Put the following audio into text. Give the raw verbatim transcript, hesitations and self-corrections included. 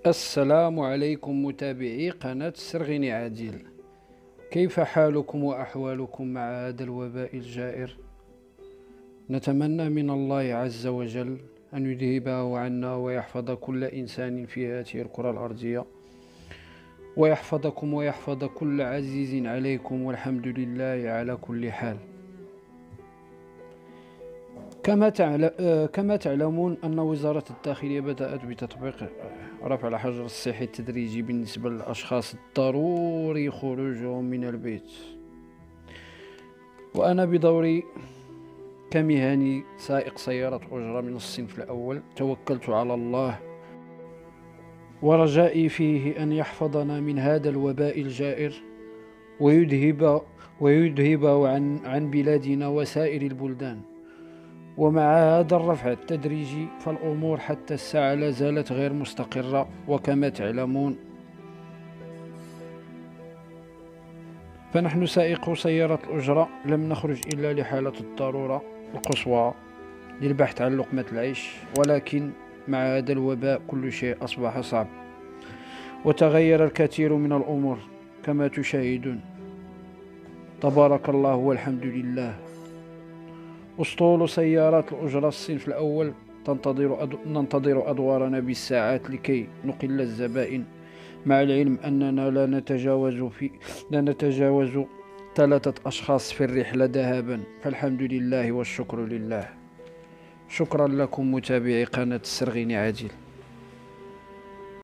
السلام عليكم متابعي قناة سرغني عادل. كيف حالكم وأحوالكم مع هذا الوباء الجائر؟ نتمنى من الله عز وجل أن يذهبه عنا ويحفظ كل إنسان في هذه الكرة الأرضية، ويحفظكم ويحفظ كل عزيز عليكم، والحمد لله على كل حال. كما كما تعلمون أن وزارة الداخلية بدأت بتطبيق رفع الحجر الصحي التدريجي بالنسبة للأشخاص الضروري خروجهم من البيت. وأنا بدوري كمهني سائق سيارة أجرة من الصنف الأول توكلت على الله، ورجائي فيه أن يحفظنا من هذا الوباء الجائر ويذهب ويذهبه عن عن بلادنا وسائر البلدان. ومع هذا الرفع التدريجي فالأمور حتى الساعة لا زالت غير مستقرة، وكما تعلمون فنحن سائقو سيارة الأجرة لم نخرج إلا لحالة الضرورة القصوى للبحث عن لقمة العيش، ولكن مع هذا الوباء كل شيء أصبح صعب وتغير الكثير من الأمور كما تشاهدون. تبارك الله والحمد لله. أسطول سيارات الأجرة الصنف الأول تنتظر أد... ننتظر أدوارنا بالساعات لكي نقل الزبائن، مع العلم أننا لا نتجاوز في لا نتجاوز ثلاثة أشخاص في الرحلة ذهابا، فالحمد لله والشكر لله. شكرا لكم متابعي قناة سرغني عادل.